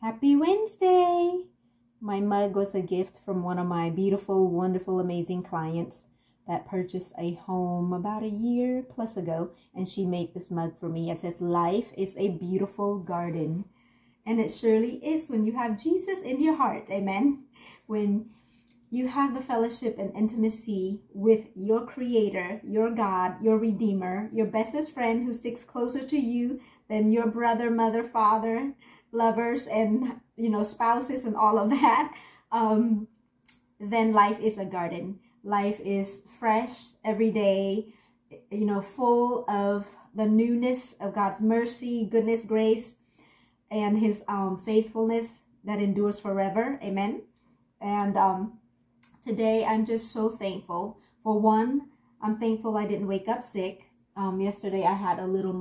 Happy Wednesday! My mug was a gift from one of my beautiful, wonderful, amazing clients that purchased a home about a year plus ago, and she made this mug for me. It says, "Life is a beautiful garden." And it surely is when you have Jesus in your heart, amen? When you have the fellowship and intimacy with your Creator, your God, your Redeemer, your bestest friend who sticks closer to you than your brother, mother, father, lovers, and spouses and all of that, then life is a garden. Life is fresh every day, full of the newness of God's mercy, goodness, grace, and His faithfulness that endures forever. Amen. And today I'm just so thankful. For one, I'm thankful I didn't wake up sick. Yesterday I had a little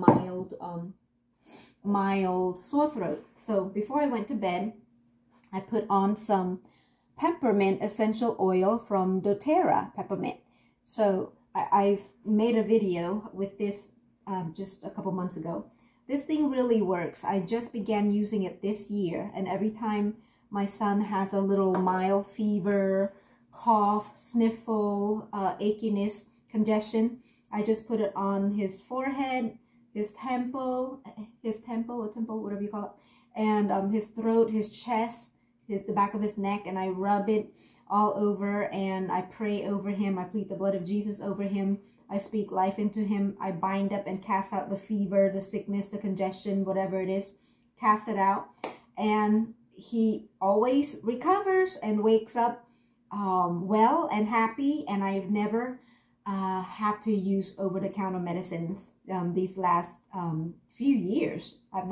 mild sore throat. So before I went to bed, I put on some peppermint essential oil from doTERRA peppermint. So I've made a video with this just a couple months ago. This thing really works. I just began using it this year, and every time my son has a little mild fever, cough, sniffle, achiness, congestion, I just put it on his forehead, his temple, whatever you call it, and his throat, his chest, the back of his neck, and I rub it all over, and I pray over him. I plead the blood of Jesus over him. I speak life into him. I bind up and cast out the fever, the sickness, the congestion, whatever it is, cast it out, and he always recovers and wakes up well and happy. And I've never had to use over-the-counter medicines these last few years. I've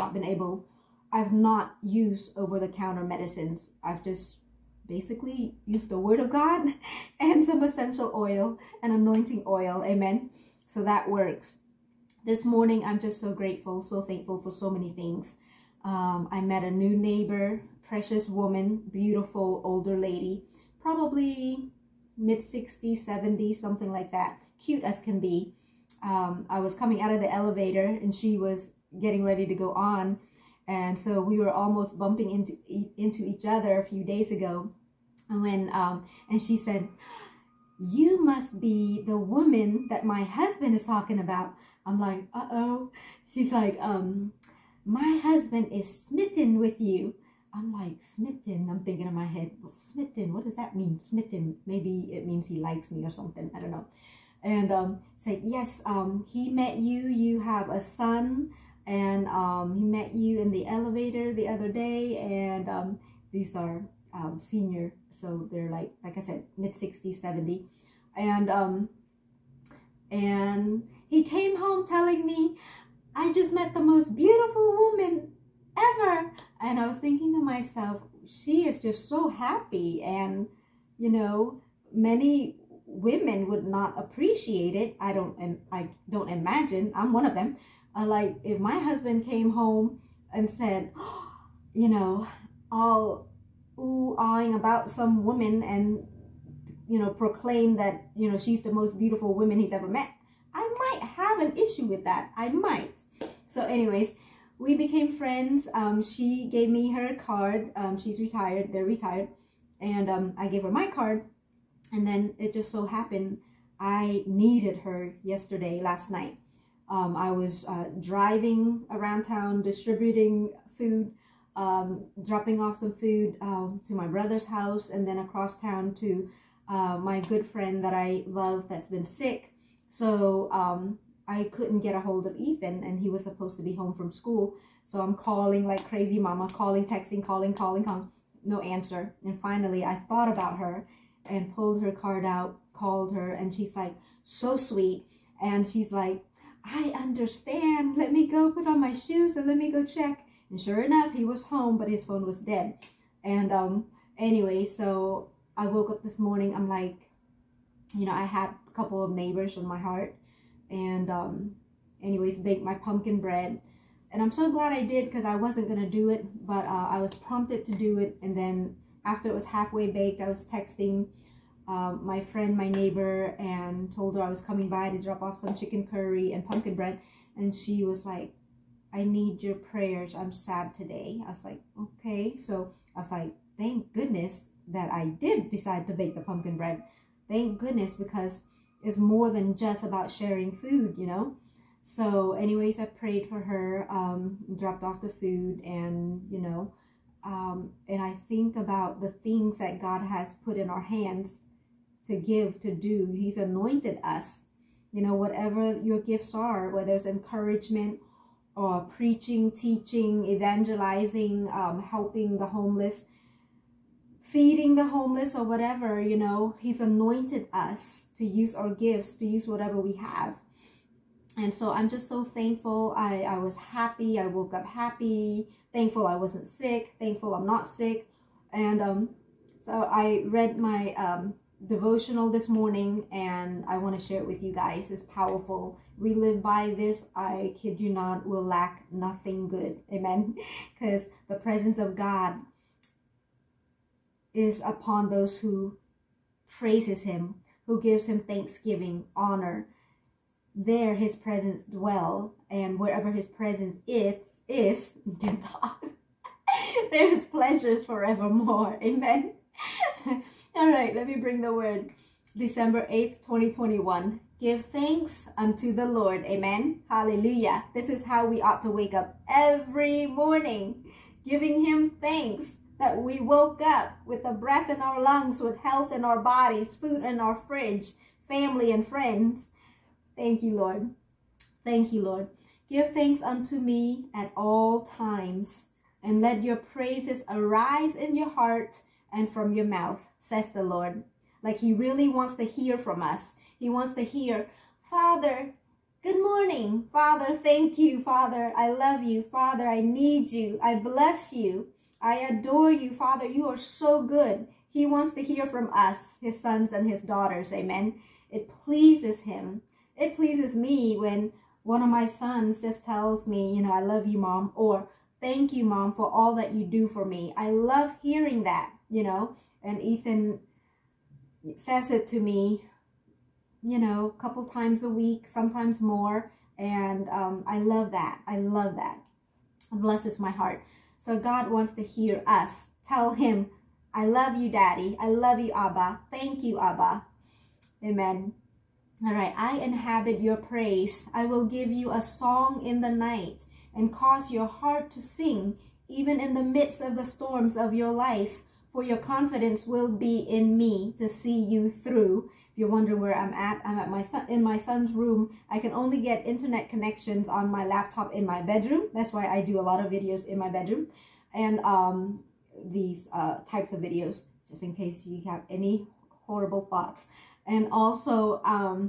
not used over-the-counter medicines. I've just basically used the Word of God and some essential oil and anointing oil. Amen. So that works. This morning, I'm just so grateful, so thankful for so many things. I met a new neighbor, precious woman, beautiful older lady, probably mid-60s, 70s, something like that. Cute as can be. I was coming out of the elevator and she was getting ready to go on. And so we were almost bumping into each other a few days ago. And when and she said, "You must be the woman that my husband is talking about." I'm like, uh-oh. She's like, "My husband is smitten with you." I'm like, smitten? I'm thinking in my head, well, smitten, what does that mean? Smitten, maybe it means he likes me or something. I don't know. And said, "Yes, he met you. You have a son. And he met you in the elevator the other day." And these are senior, so they're like I said, mid-60s, 70. And he came home telling me, "I just met the most beautiful woman ever." And I was thinking to myself, she is just so happy. And many women would not appreciate it. I don't imagine. I'm one of them. Like if my husband came home and said, all ooh-ahing about some woman and, proclaim that, she's the most beautiful woman he's ever met, I might have an issue with that. I might. So anyways, we became friends. She gave me her card. She's retired. They're retired. And I gave her my card. And then it just so happened I needed her last night. I was driving around town, distributing food, dropping off some food to my brother's house, and then across town to my good friend that I love that's been sick. So I couldn't get a hold of Ethan, and he was supposed to be home from school. So I'm calling like crazy mama, calling, texting, calling, no answer. And finally I thought about her and pulled her card out, called her, and she's like so sweet. And she's like, "I understand. Let me go put on my shoes and let me go check." And sure enough, he was home, but his phone was dead. And anyway, so I woke up this morning. I'm like, I had a couple of neighbors on my heart. And anyways, baked my pumpkin bread. And I'm so glad I did, because I wasn't going to do it, but I was prompted to do it. And then after it was halfway baked, I was texting my friend, my neighbor, and told her I was coming by to drop off some chicken curry and pumpkin bread. And she was like, I need your prayers. I'm sad today. I was like, okay. So I was like, thank goodness that I did decide to bake the pumpkin bread. Thank goodness, because it's more than just about sharing food, you know. So anyways, I prayed for her, dropped off the food, and, you know, and I think about the things that God has put in our hands to give, to do. He's anointed us, you know, whatever your gifts are, whether it's encouragement or preaching, teaching, evangelizing, helping the homeless, feeding the homeless, or whatever, you know. He's anointed us to use our gifts, to use whatever we have. And so I'm just so thankful. I was happy. I woke up happy, thankful I wasn't sick, thankful I'm not sick. And so I read my devotional this morning, and I want to share it with you guys. It's powerful. We live by this. I kid you not, will lack nothing good. Amen. Because the presence of God is upon those who praises him, who gives him thanksgiving, honor. There his presence dwell, and wherever his presence is can talk. There is pleasures forevermore. Amen. All right, let me bring the word. December 8th, 2021. Give thanks unto the Lord. Amen. Hallelujah. This is how we ought to wake up every morning, giving him thanks that we woke up with a breath in our lungs, with health in our bodies, food in our fridge, family and friends. Thank you, Lord. Thank you, Lord. Give thanks unto me at all times, and let your praises arise in your heart and from your mouth, says the Lord. Like he really wants to hear from us. He wants to hear, Father, good morning. Father, thank you. Father, I love you. Father, I need you. I bless you. I adore you. Father, you are so good. He wants to hear from us, his sons and his daughters. Amen. It pleases him. It pleases me when one of my sons just tells me, you know, I love you, Mom, or thank you, Mom, for all that you do for me. I love hearing that, you know, and Ethan says it to me, you know, a couple times a week, sometimes more. And I love that. I love that. It blesses my heart. So God wants to hear us. Tell him, I love you, Daddy. I love you, Abba. Thank you, Abba. Amen. All right. I inhabit your praise. I will give you a song in the night and cause your heart to sing, even in the midst of the storms of your life. For your confidence will be in me to see you through. If you're wondering where I'm at in my son's room. I can only get internet connections on my laptop in my bedroom. That's why I do a lot of videos in my bedroom. And these types of videos, just in case you have any horrible thoughts. And also,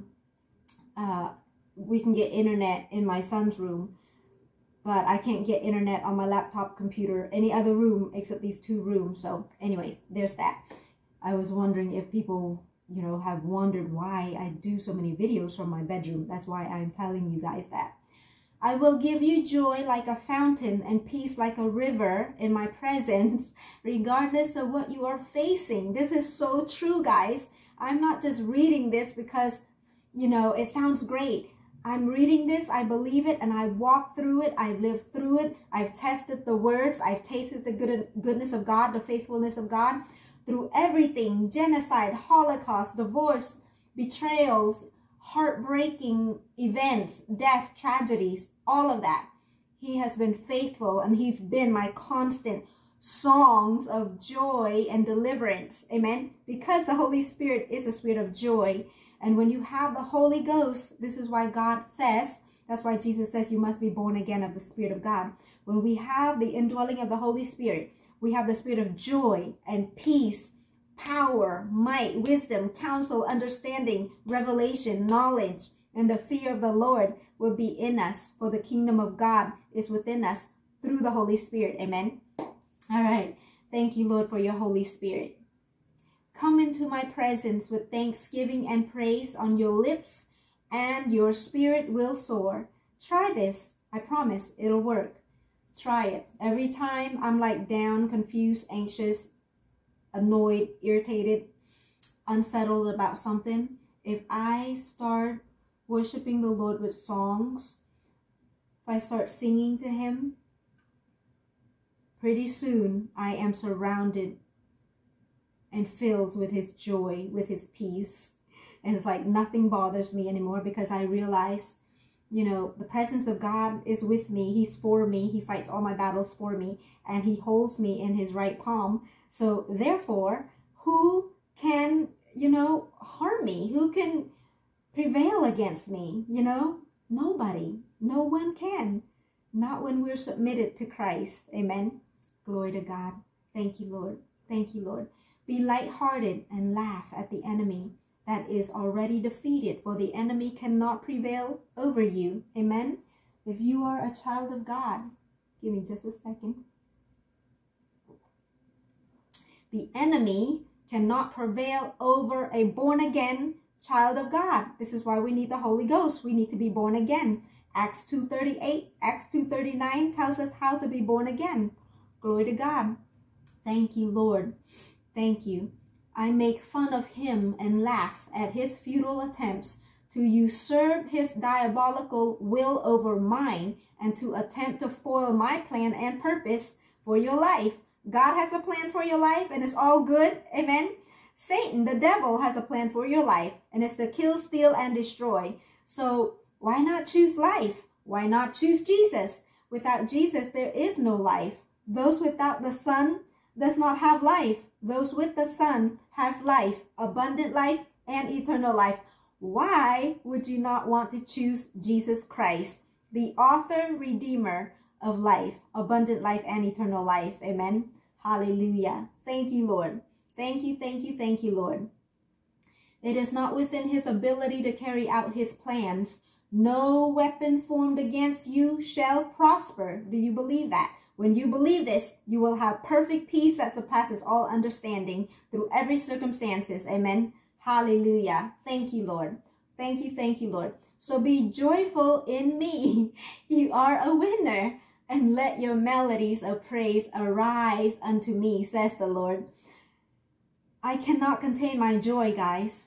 we can get internet in my son's room. But I can't get internet on my laptop, computer, any other room except these two rooms. So anyways, there's that. I was wondering if people, you know, have wondered why I do so many videos from my bedroom. That's why I'm telling you guys that. I will give you joy like a fountain and peace like a river in my presence, regardless of what you are facing. This is so true, guys. I'm not just reading this because, you know, it sounds great. I'm reading this, I believe it, and I walk through it. I've lived through it. I've tested the words. I've tasted the goodness of God, the faithfulness of God. Through everything, genocide, Holocaust, divorce, betrayals, heartbreaking events, death, tragedies, all of that. He has been faithful, and he's been my constant songs of joy and deliverance. Amen? Because the Holy Spirit is a spirit of joy. And when you have the Holy Ghost, this is why God says, that's why Jesus says you must be born again of the Spirit of God. When we have the indwelling of the Holy Spirit, we have the spirit of joy and peace, power, might, wisdom, counsel, understanding, revelation, knowledge, and the fear of the Lord will be in us. For the kingdom of God is within us through the Holy Spirit. Amen. All right. Thank you, Lord, for your Holy Spirit. Come into my presence with thanksgiving and praise on your lips, and your spirit will soar. Try this. I promise it'll work. Try it. Every time I'm like down, confused, anxious, annoyed, irritated, unsettled about something, if I start worshiping the Lord with songs, if I start singing to him, pretty soon I am surrounded and filled with his joy, with his peace. And it's like nothing bothers me anymore, because I realize, you know, the presence of God is with me. He's for me. He fights all my battles for me, and he holds me in his right palm. So therefore, who can, you know, harm me? Who can prevail against me? You know, nobody. No one can. Not when we're submitted to Christ. Amen. Glory to God. Thank you, Lord. Thank you, Lord. Be lighthearted and laugh at the enemy that is already defeated, for the enemy cannot prevail over you. Amen. If you are a child of God, give me just a second. The enemy cannot prevail over a born-again child of God. This is why we need the Holy Ghost. We need to be born again. Acts 2:38, Acts 2:39 tells us how to be born again. Glory to God. Thank you, Lord. Thank you. I make fun of him and laugh at his futile attempts to usurp his diabolical will over mine and to attempt to foil my plan and purpose for your life. God has a plan for your life, and it's all good. Amen. Satan, the devil, has a plan for your life, and it's to kill, steal, and destroy. So why not choose life? Why not choose Jesus? Without Jesus, there is no life. Those without the Son does not have life. Those with the Son has life, abundant life, and eternal life. Why would you not want to choose Jesus Christ, the author, redeemer of life, abundant life, and eternal life? Amen. Hallelujah. Thank you, Lord. Thank you, thank you, thank you, Lord. It is not within his ability to carry out his plans. No weapon formed against you shall prosper. Do you believe that? When you believe this, you will have perfect peace that surpasses all understanding through every circumstances. Amen. Hallelujah. Thank you, Lord. Thank you, Lord. So be joyful in me. You are a winner. And let your melodies of praise arise unto me, says the Lord. I cannot contain my joy, guys.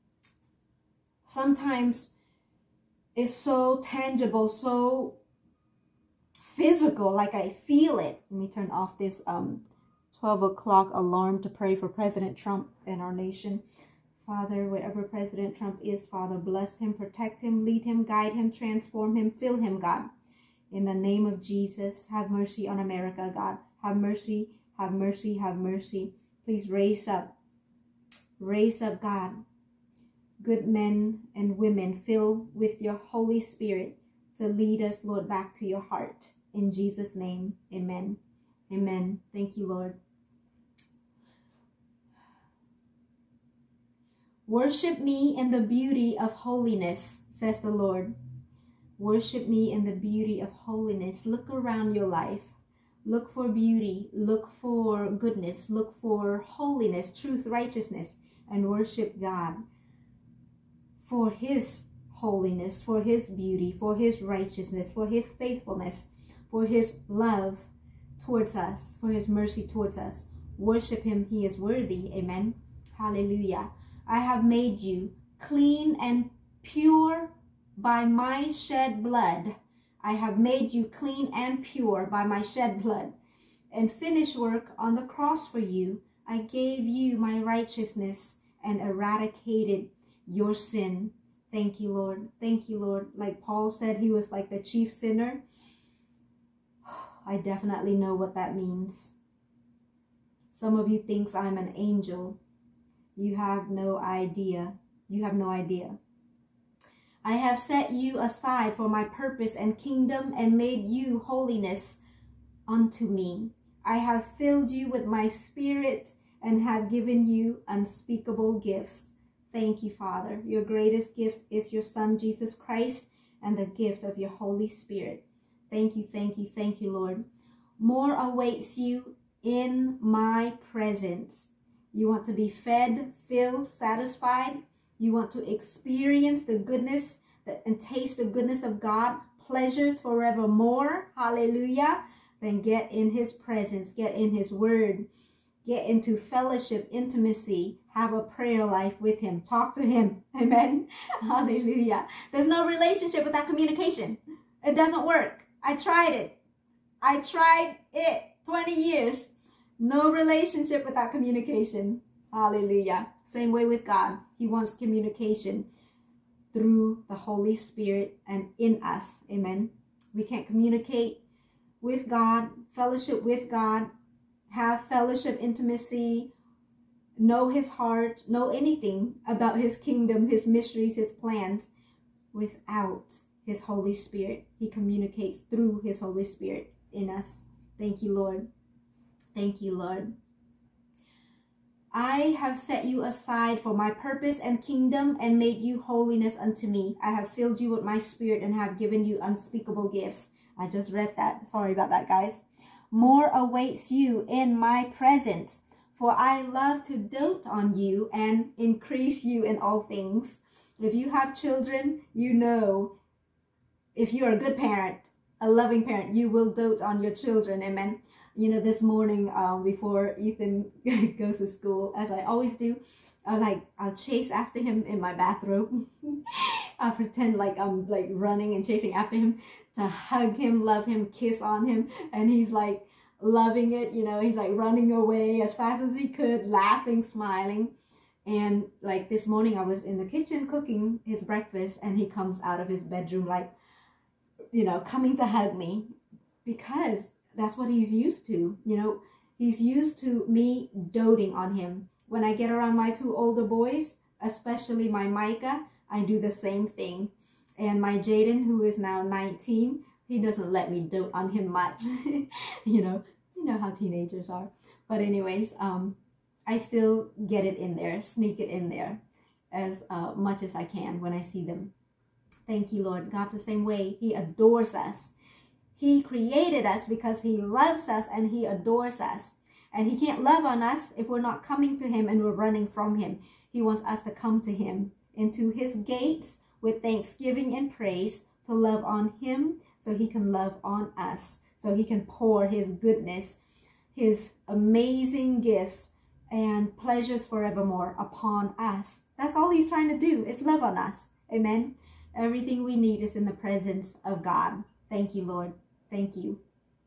Sometimes it's so tangible, so physical, like I feel it. Let me turn off this 12 o'clock alarm to pray for President Trump and our nation. Father, wherever President Trump is, Father, bless him, protect him, lead him, guide him, transform him, fill him, God. In the name of Jesus, have mercy on America, God. Have mercy, have mercy, have mercy. Please raise up, God, good men and women filled with your Holy Spirit to lead us, Lord, back to your heart. In Jesus' name, amen. Amen. Thank you, Lord. Worship me in the beauty of holiness, says the Lord. Worship me in the beauty of holiness. Look around your life. Look for beauty. Look for goodness. Look for holiness, truth, righteousness, and worship God for his holiness, for his beauty, for his righteousness, for his faithfulness, for his love towards us, for his mercy towards us. Worship him. He is worthy. Amen. Hallelujah. I have made you clean and pure by my shed blood. I have made you clean and pure by my shed blood and finished work on the cross for you. I gave you my righteousness and eradicated your sin. Thank you, Lord. Thank you, Lord. Like Paul said, he was like the chief sinner. I definitely know what that means. Some of you think I'm an angel. You have no idea. You have no idea. I have set you aside for my purpose and kingdom and made you holiness unto me. I have filled you with my spirit and have given you unspeakable gifts. Thank you, Father. Your greatest gift is your Son, Jesus Christ, and the gift of your Holy Spirit. Thank you, thank you, thank you, Lord. More awaits you in my presence. You want to be fed, filled, satisfied. You want to experience the goodness and taste the goodness of God, pleasures forevermore. Hallelujah. Then get in his presence, get in his word, get into fellowship, intimacy, have a prayer life with him. Talk to him. Amen. Hallelujah. There's no relationship without communication. It doesn't work. I tried it. I tried it 20 years. No relationship without communication. Hallelujah. Same way with God. He wants communication through the Holy Spirit and in us. Amen. We can't communicate with God, fellowship with God, have fellowship, intimacy, know his heart, know anything about his kingdom, his mysteries, his plans without his Holy Spirit. He communicates through his Holy Spirit in us. Thank you, Lord. Thank you, Lord. I have set you aside for my purpose and kingdom and made you holiness unto me. I have filled you with my spirit and have given you unspeakable gifts. I just read that. Sorry about that, guys. More awaits you in my presence, for I love to dote on you and increase you in all things. If you have children, you know, if you're a good parent, a loving parent, you will dote on your children. Amen. You know, this morning before Ethan goes to school, as I always do, I'll chase after him in my bathrobe. I'll pretend like I'm like running and chasing after him to hug him, love him, kiss on him. And he's like loving it, you know, he's like running away as fast as he could, laughing, smiling. And like this morning I was in the kitchen cooking his breakfast and he comes out of his bedroom like, you know, coming to hug me, because that's what he's used to. You know, he's used to me doting on him. When I get around my two older boys, especially my Micah, I do the same thing. And my Jaden, who is now 19, he doesn't let me dote on him much. you know how teenagers are. But anyways, I still get it in there, sneak it in there as much as I can when I see them. Thank you, Lord. God's the same way. He adores us. He created us because he loves us and he adores us. And he can't love on us if we're not coming to him and we're running from him. He wants us to come to him, into his gates with thanksgiving and praise, to love on him so he can love on us, so he can pour his goodness, his amazing gifts and pleasures forevermore upon us. That's all he's trying to do, is love on us. Amen. Everything we need is in the presence of God. Thank you, Lord. Thank you.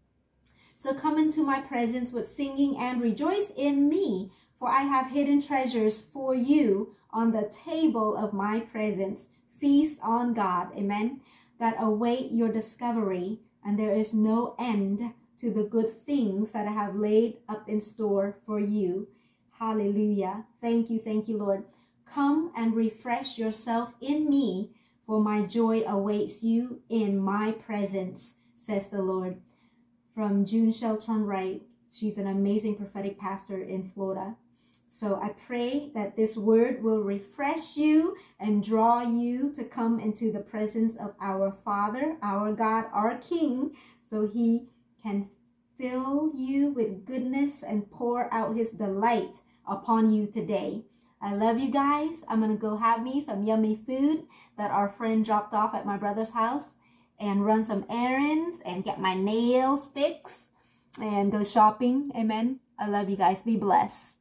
So come into my presence with singing and rejoice in me, for I have hidden treasures for you on the table of my presence. Feast on God, amen, that await your discovery, and there is no end to the good things that I have laid up in store for you. Hallelujah. Thank you, Lord. Come and refresh yourself in me, for my joy awaits you in my presence, says the Lord. From June Sheltrown Wright. She's an amazing prophetic pastor in Florida. So I pray that this word will refresh you and draw you to come into the presence of our Father, our God, our King, so he can fill you with goodness and pour out his delight upon you today. I love you guys. I'm going to go have me some yummy food that our friend dropped off at my brother's house, and run some errands and get my nails fixed and go shopping. Amen. I love you guys. Be blessed.